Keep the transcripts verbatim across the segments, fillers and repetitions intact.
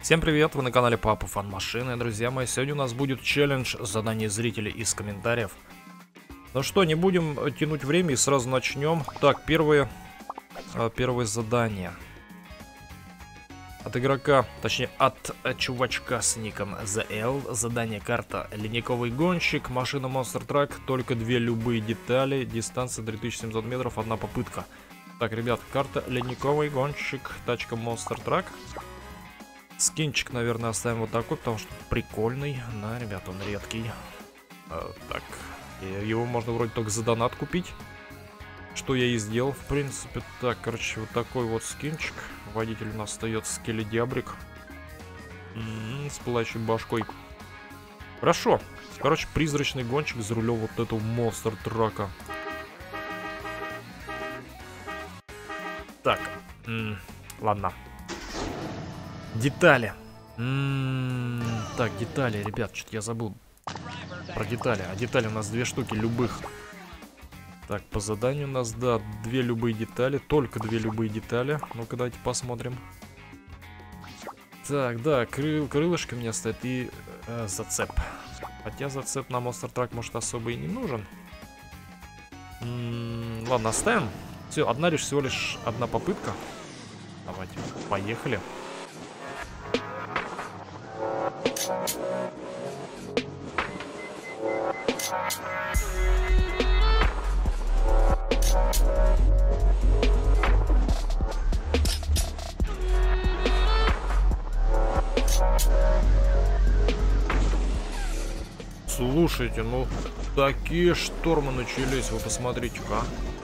Всем привет, вы на канале Папа Фан Машины. Друзья мои, сегодня у нас будет челлендж задание зрителей из комментариев. Ну что, не будем тянуть время и сразу начнем. Так, первое, первое задание. От игрока, точнее от чувачка с ником зэ эл. Задание карта ледниковый гонщик, машина Monster Truck, только две любые детали, дистанция три тысячи семьсот метров, одна попытка. Так, ребят, карта ледниковый гонщик, тачка Monster Truck. Скинчик, наверное, оставим вот такой, потому что прикольный. Да, ребят, он редкий. А, так, его можно вроде только за донат купить. Что я и сделал, в принципе. Так, короче, вот такой вот скинчик. Водитель у нас остается скеледябрик. М-м, с пылающей башкой. Хорошо. Короче, призрачный гонщик за рулем вот этого Monster Truck'а. Так, м-м, ладно. Детали. М-м-м, так, детали, ребят, что-то я забыл про детали. А детали у нас две штуки любых. Так, по заданию у нас, да, две любые детали. Только две любые детали. Ну-ка, давайте посмотрим. Так, да, крыл, крылышко у меня стоит и э, зацеп. Хотя зацеп на Monster Truck может особо и не нужен. М-м, ладно, оставим. Все, одна лишь, всего лишь одна попытка. Давайте, поехали. Слушайте, ну такие штормы начались, вы посмотрите-ка.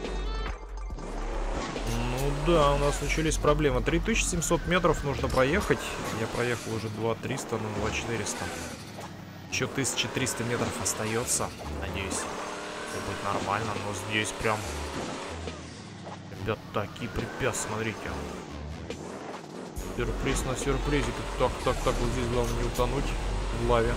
Ну да, у нас начались проблемы. три тысячи семьсот метров нужно проехать. Я проехал уже два триста, ну два четыреста. Еще тысяча триста метров остается. Надеюсь, все будет нормально. Но здесь прям, ребят, такие препятствия, смотрите. Сюрприз на сюрпризе. Так, так, так, вот здесь главное не утонуть в лаве.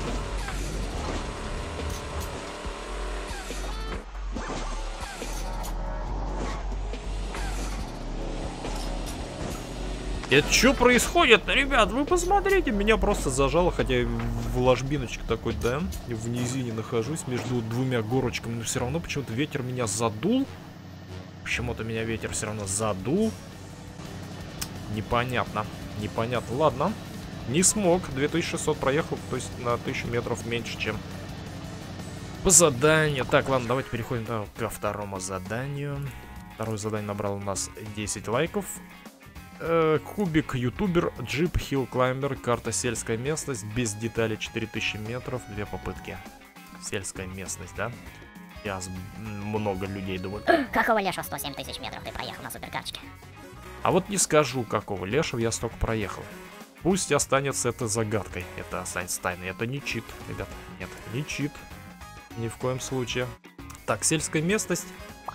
Это что происходит, ребят? Вы посмотрите, меня просто зажало, хотя я в ложбиночке такой, да, в низине нахожусь между двумя горочками, но все равно почему-то ветер меня задул. Почему-то меня ветер все равно задул. Непонятно, непонятно. Ладно, не смог, две тысячи шестьсот проехал, то есть на тысячу метров меньше, чем по заданию. Так, ладно, давайте переходим да, ко второму заданию. Второе задание набрало у нас десять лайков. Кубик ютубер, джип, хилл клаймбер, карта сельская местность, без деталей четыре тысячи метров, две попытки. Сельская местность, да? Сейчас много людей думают. Какого лешего сто семь тысяч метров ты проехал на суперкарчике? А вот не скажу, какого лешего я столько проехал. Пусть останется это загадкой, это останется тайной. Это не чит, ребят, нет, не чит. Ни в коем случае. Так, сельская местность.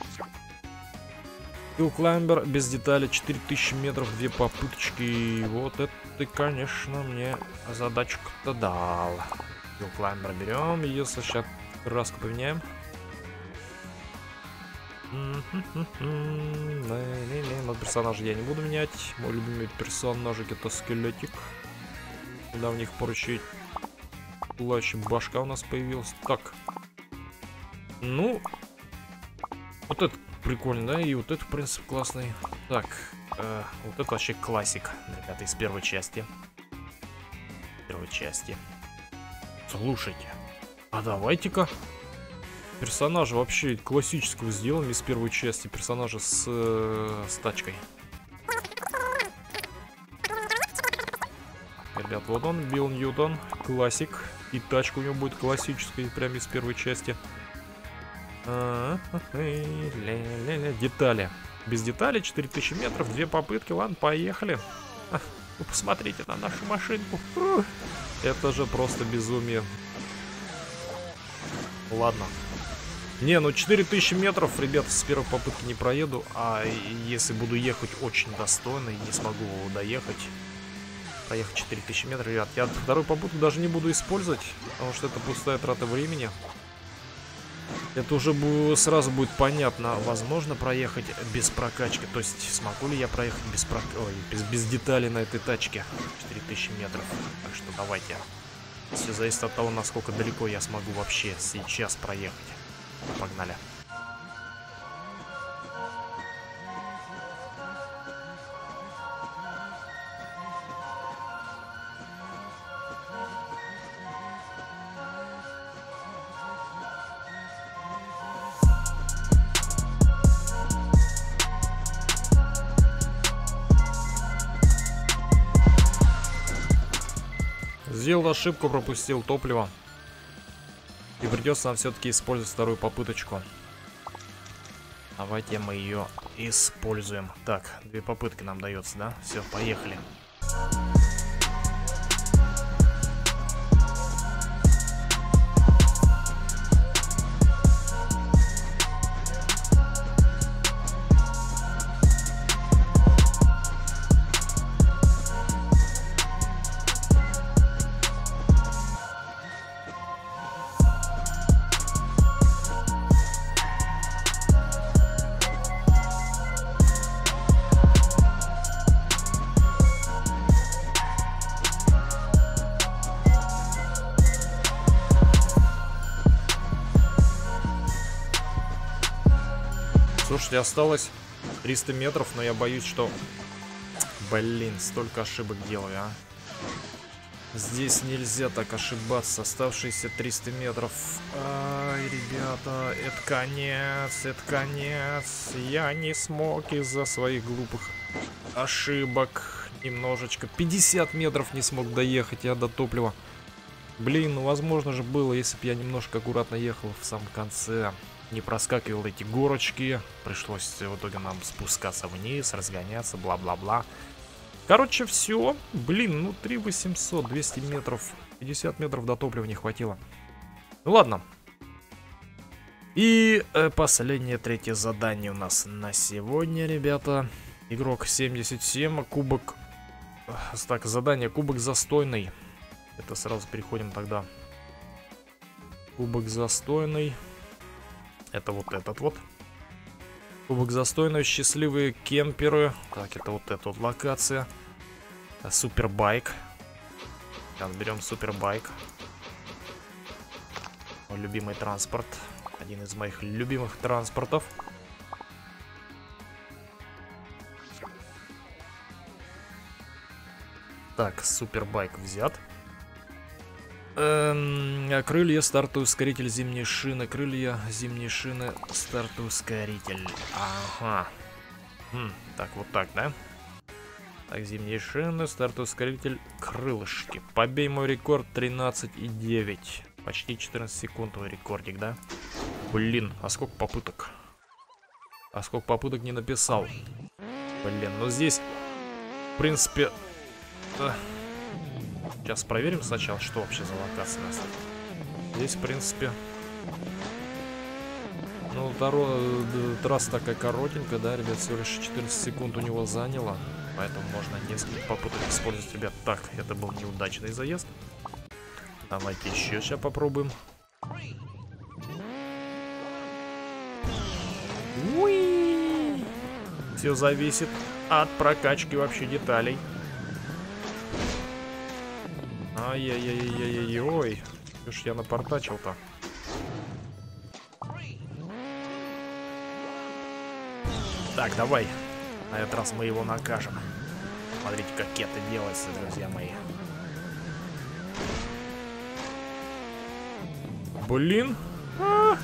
Хилл клаймбер без деталей четыре тысячи метров, две попыточки. Вот это ты, конечно, мне задачку-то дал. Хилл клаймбер берем. Если сейчас краску поменяем. Но персонажа я не буду менять. Мой любимый персонажик это скелетик. Недавних пор еще и пылающая башка у нас появилась. Так. Ну. Вот это прикольно, да? И вот это, в принципе, классный. Так, э, вот это вообще классик, ребята, из первой части. Первой части. Слушайте, а давайте-ка персонажа вообще классического сделаем из первой части. Персонажа с, э, с тачкой. Ребят, вот он, Билл Ньютон, классик. И тачка у него будет классической, прямо из первой части. А -а -а -ля -ля -ля. Детали. Без деталей четыре тысячи метров, две попытки. Ладно, поехали. А, вы посмотрите на нашу машинку. Фу. Это же просто безумие. Ладно. Не, ну четыре тысячи метров, ребята, с первой попытки не проеду. А если буду ехать очень достойно и не смогу доехать, проехать четыре тысячи метров, ребят, я вторую попытку даже не буду использовать, потому что это пустая трата времени. Это уже бу- сразу будет понятно, возможно проехать без прокачки. То есть смогу ли я проехать без, прок... Ой, без, без деталей на этой тачке. четыре тысячи метров. Так что давайте. Все зависит от того, насколько далеко я смогу вообще сейчас проехать. Погнали. Сделал ошибку, пропустил топливо. И придется нам все-таки использовать вторую попыточку. Давайте мы ее используем. Так, две попытки нам дается, да? Все, поехали. Слушайте, осталось триста метров, но я боюсь, что... Блин, столько ошибок делаю, а. Здесь нельзя так ошибаться. Оставшиеся триста метров. Ай, ребята, это конец, это конец. Я не смог из-за своих глупых ошибок. Немножечко. пятьдесят метров не смог доехать я до топлива. Блин, ну возможно же было, если бы я немножко аккуратно ехал в самом конце. Не проскакивал эти горочки. Пришлось в итоге нам спускаться вниз, разгоняться, бла-бла-бла. Короче, все. Блин, ну три восемьсот, двести метров. пятьдесят метров до топлива не хватило. Ну ладно. И э, последнее, третье задание у нас на сегодня, ребята. Игрок семьдесят семь, кубок... Так, задание кубок застойный. Это сразу переходим тогда. Кубок застойный. Это вот этот вот. Кубок застойный, счастливые кемперы. Так, это вот эта вот локация. Супербайк. Сейчас берем супербайк. Мой любимый транспорт. Один из моих любимых транспортов. Так, супербайк взят. Эм, крылья, стартовый ускоритель, зимние шины. Крылья, зимние шины, стартовый ускоритель. Ага. Хм, так, вот так, да? Так, зимние шины, стартовый ускоритель, крылышки. Побей мой рекорд тринадцать и девять. Почти четырнадцать секунд твой рекордик, да? Блин, а сколько попыток? А сколько попыток не написал? Блин, ну здесь, в принципе... Э Сейчас проверим сначала, что вообще за локация у нас. Здесь, в принципе... Ну, трасса такая коротенькая, да, ребят, всего лишь четырнадцать секунд у него заняло. Поэтому можно несколько попыток использовать, ребят. Так, это был неудачный заезд. Давайте еще сейчас попробуем. Уи! Все зависит от прокачки вообще деталей. Ай-яй-яй-яй-яй-ой. Что ж я напортачил-то? Так, давай. На этот раз мы его накажем. Смотрите, как это делается, друзья мои. Блин. А!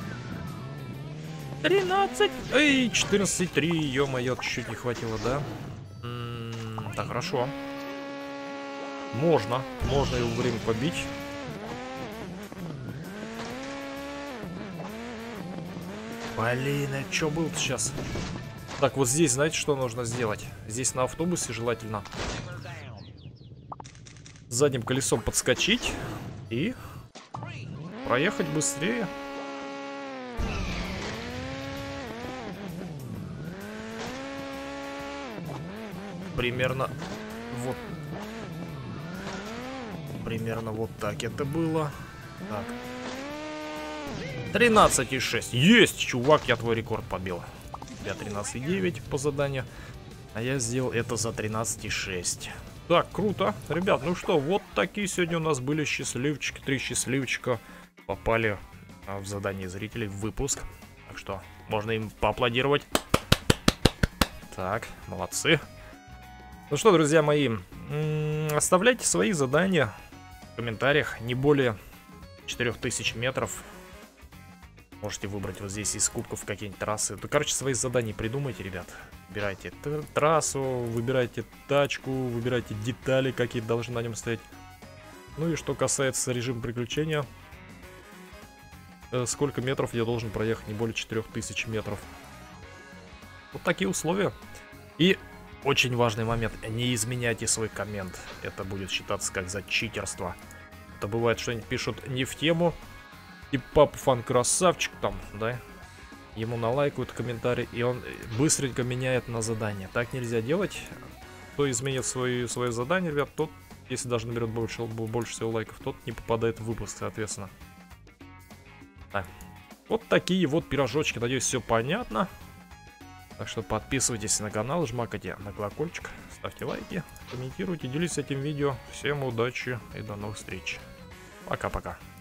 тринадцать. Эй, четырнадцать три. Ё-моё, чуть-чуть не хватило, да? М-м, так, хорошо. Можно. Можно его время побить. Блин, а что было-то сейчас? Так, вот здесь, знаете, что нужно сделать? Здесь на автобусе желательно задним колесом подскочить и проехать быстрее. Примерно вот. Примерно вот так это было. Так. тринадцать и шесть. Есть, чувак, я твой рекорд побил. Я тринадцать и девять по заданию. А я сделал это за тринадцать и шесть. Так, круто. Ребят, ну что, вот такие сегодня у нас были счастливчики. Три счастливчика попали в задание зрителей в выпуск. Так что, можно им поаплодировать. Так, молодцы. Ну что, друзья мои, оставляйте свои задания в комментариях. Не более четырёх тысяч метров. Можете выбрать вот здесь из кубков какие-нибудь трассы. Ну, короче, свои задания придумайте, ребят. Выбирайте трассу, выбирайте тачку, выбирайте детали, какие должны на нем стоять. Ну и что касается режима приключения, сколько метров я должен проехать? Не более четырёх тысяч метров. Вот такие условия. И очень важный момент. Не изменяйте свой коммент. Это будет считаться как за читерство. Это бывает, что они пишут не в тему. И папа фан красавчик там, да? Ему налайкают комментарий, и он быстренько меняет на задание. Так нельзя делать. Кто изменит свои, свое задание, ребят, тот, если даже наберет больше, больше всего лайков, тот не попадает в выпуск, соответственно. Так. Вот такие вот пирожочки. Надеюсь, все понятно. Так что подписывайтесь на канал, жмакайте на колокольчик, ставьте лайки, комментируйте, делитесь этим видео. Всем удачи и до новых встреч. Пока-пока.